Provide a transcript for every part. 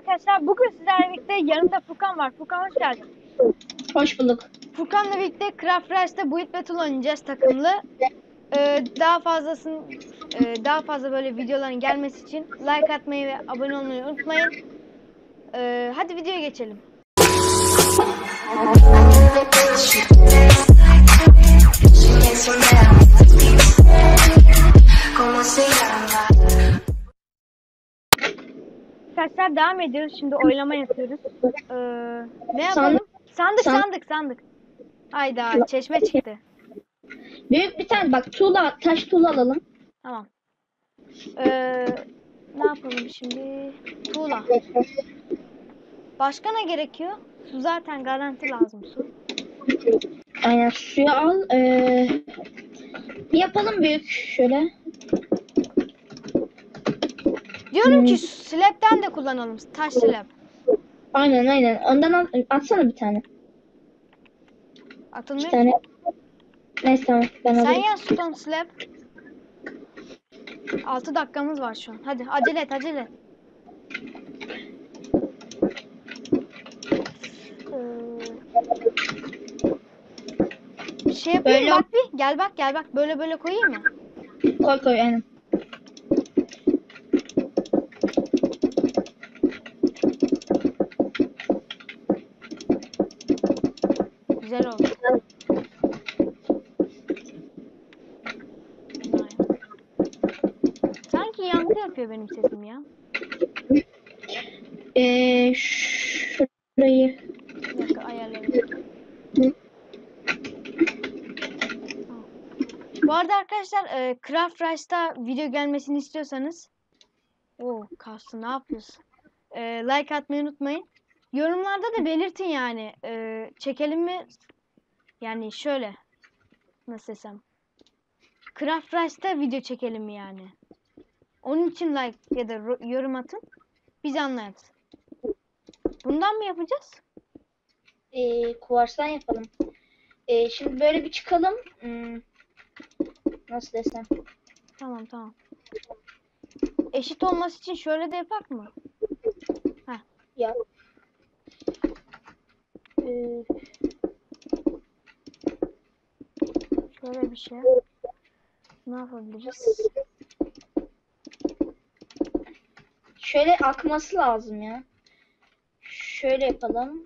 arkadaşlar. Bugün sizlerle birlikte yanımda Furkan var. Furkan hoş geldin. Hoş bulduk. Furkan'la birlikte Craft Rice'da Build Battle oynayacağız takımlı. Daha fazla böyle videoların gelmesi için like atmayı ve abone olmayı unutmayın. Hadi videoya geçelim. Arkadaşlar devam ediyoruz. Şimdi oylama yapıyoruz. Ne yapalım? Sandık. Hayda, çeşme çıktı. Büyük bir tane bak taş tuğla alalım. Tamam. Ne yapalım şimdi? Tuğla. Başka ne gerekiyor? Su zaten garanti lazım su. Aynen suyu al. Bir yapalım büyük şöyle. Diyorum ki slab'den de kullanalım. Taş slab. Aynen. Ondan atsana bir tane. Atılmıyor Bir tane. ki. Neyse tamam ben Sen alırım. yaz stone slab. 6 dakikamız var şu an. Hadi acele et. Bir şey yapayım Böyle bak bir. Gel bak. Böyle koyayım mı? koy aynen. Güzel oldu. Sanki yankı yapıyor benim sesim ya. Şurayı. Bir dakika ayarlayayım. Bu arada arkadaşlar Craft Rice'da video gelmesini istiyorsanız kastı ne yapıyorsun? Like atmayı unutmayın. Yorumlarda da belirtin yani. Çekelim mi? Yani şöyle. Nasıl desem. Craft Rice'da video çekelim mi yani? Onun için like ya da yorum atın. Biz anlarız. Bundan mı yapacağız? Kuvarstan yapalım. Şimdi böyle bir çıkalım. Nasıl desem? Tamam. Eşit olması için şöyle de yapak mı? Ya. Şöyle bir şey. Ne yapabiliriz? Şöyle akması lazım ya. Şöyle yapalım.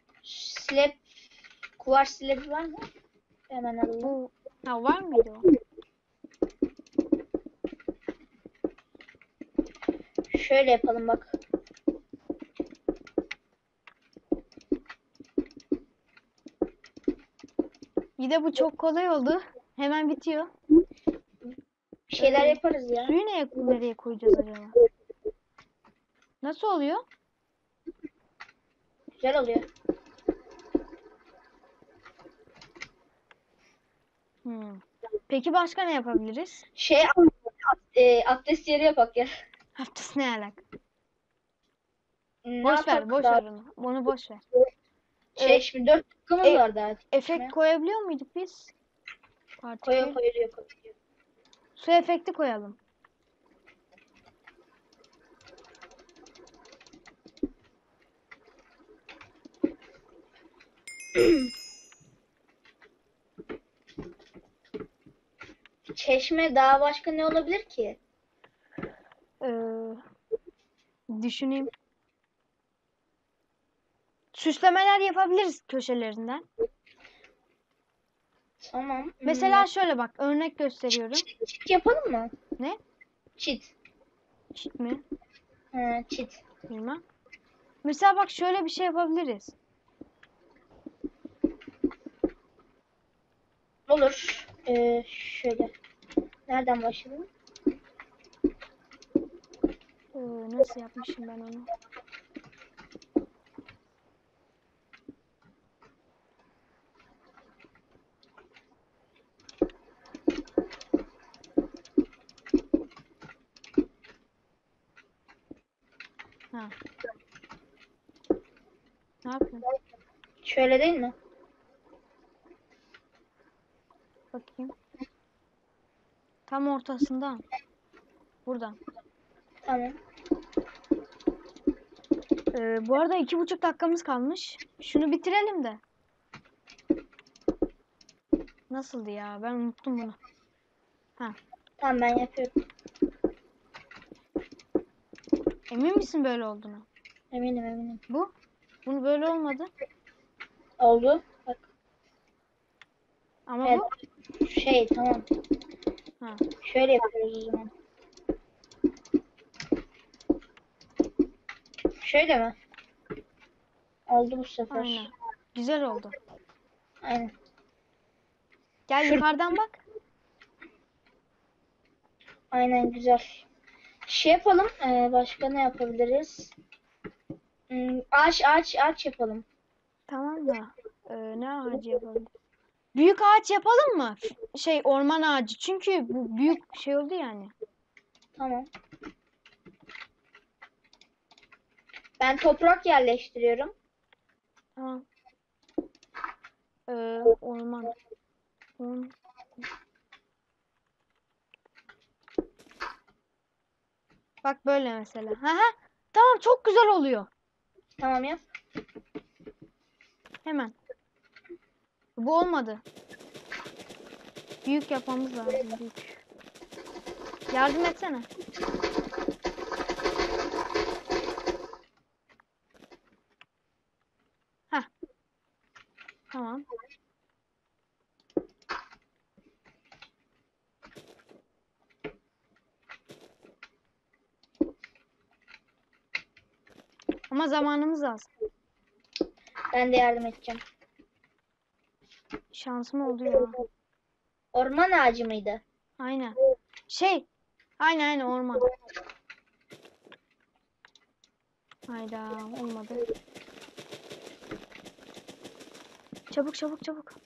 Kuvars slab var mı? Hemen alalım. Var mıydı o? Şöyle yapalım bak. Bir de bu çok kolay oldu. Hemen bitiyor. Bir şeyler yaparız ya. Suyu nereye koyacağız acaba? Nasıl oluyor? Güzel oluyor. Peki başka ne yapabiliriz? Abdest yeri yapak ya. Haftası ne alaka? Ne Boş ver daha? onu. Onu boş ver. Şimdi 4 dakikamız var daha. Efekt koyabiliyor muyduk biz? Koyuyor. Su efekti koyalım. Çeşme daha başka ne olabilir ki? Düşüneyim. Süslemeler yapabiliriz köşelerinden. Tamam. Mesela şöyle bak örnek gösteriyorum. Çit yapalım mı? Ne? Çit. Çit mi? Çit. Bilmem. Mesela bak şöyle bir şey yapabiliriz. Olur. Şöyle. Nereden başlayalım? Nasıl yapmışım ben onu? Ne yapayım? Şöyle değil mi? Bakayım. Tam ortasından. Buradan. Tamam. Bu arada 2,5 dakikamız kalmış. Şunu bitirelim de. Nasıldı ya? Ben unuttum bunu. Tamam ben yapıyorum. Emin misin böyle olduğunu? Eminim. Bunu böyle olmadı. Oldu. Bak. Ama Evet. bu. Tamam. Ha. Şöyle yapıyoruz o zaman. Şöyle mi? Oldu bu sefer. Aynen. Güzel oldu. Aynen. Gel yukarıdan bak. Aynen güzel. Şey yapalım. Başka ne yapabiliriz? Ağaç yapalım. Tamam da. Ne ağacı yapalım? Büyük ağaç yapalım mı? Orman ağacı. Çünkü bu büyük şey oldu yani. Tamam. Ben toprak yerleştiriyorum. Tamam. Orman. Bak böyle mesela. Tamam çok güzel oluyor. Tamam yap. Hemen. Bu olmadı. Büyük yapmamız lazım. Büyük. Yardım etsene. Tamam. Ama zamanımız az. Ben de yardım edeceğim. Şansım oldu ya. Orman ağacı mıydı? Aynen. Aynen orman. Hayda olmadı. Çabuk.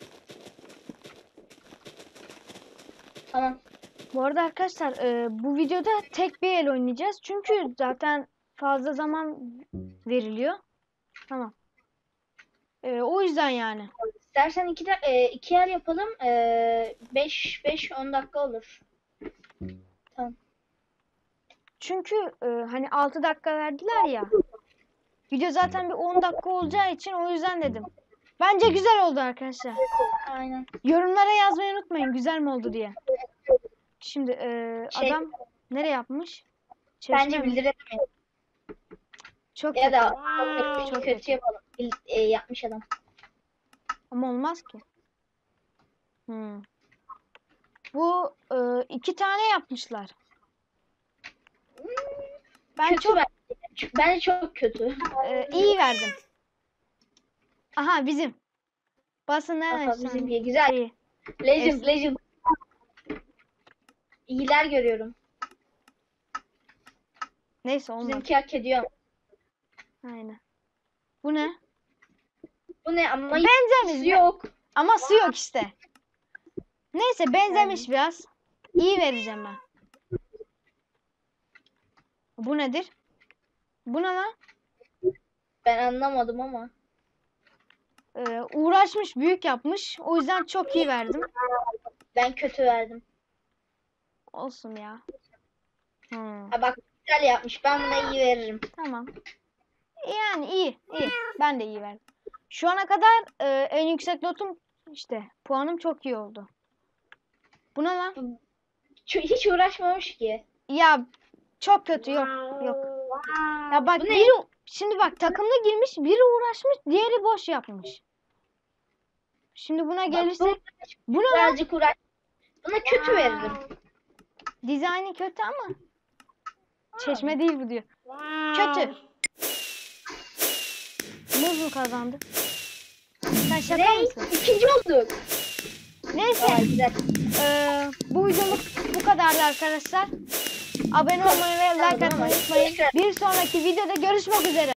Tamam. Bu arada arkadaşlar bu videoda tek bir el oynayacağız. Çünkü zaten fazla zaman veriliyor. Tamam. O yüzden yani. İstersen iki yer yapalım. 5-10 dakika olur. Tamam. Çünkü hani 6 dakika verdiler ya. Video zaten bir 10 dakika olacağı için o yüzden dedim. Bence güzel oldu arkadaşlar. Aynen. Yorumlara yazmayı unutmayın güzel mi oldu diye. Şimdi adam nereye yapmış? Bence Çeşme mi? bildiremeyiz. Çok Ya kötü. da Çok kötü yapalım. Yapmış adam. Ama olmaz ki. Bu 2 tane yapmışlar. Ben Kötü çok bence çok kötü. iyi verdim. Aha bizim. Basın Bizimki güzel. Legend. İyiler görüyorum. Neyse olmadı. Bizimki hak ediyor. Aynen. Bu ne? Bu ne ama Benzemiş. yok. Ama su yok işte. Neyse benzemiş biraz. İyi vereceğim ben. Bu nedir? Bu ne lan? Ben anlamadım ama. Uğraşmış, büyük yapmış. O yüzden çok iyi verdim. Ben kötü verdim. Olsun ya. Ha bak güzel yapmış. Ben buna iyi veririm. Tamam. Yani iyi. Ben de iyi verdim. Şu ana kadar en yüksek notum işte. Puanım çok iyi oldu. Bu ne lan? Hiç uğraşmamış ki. Ya çok kötü yok. Ya bak şimdi bak takımda girmiş, biri uğraşmış, diğeri boş yapmış. Şimdi buna gelirsek bu ne lan? Birazcık uğraş. Buna kötü veririm. Dizaynı kötü ama çeşme değil bu diyor. Kötü. Muz mu kazandı? Sen şaka mısın? İkinci olduk. Neyse. Güzel. Bu videomuz bu kadardı arkadaşlar. Abone olmayı ve like atmayı unutmayın. Bir sonraki videoda görüşmek üzere.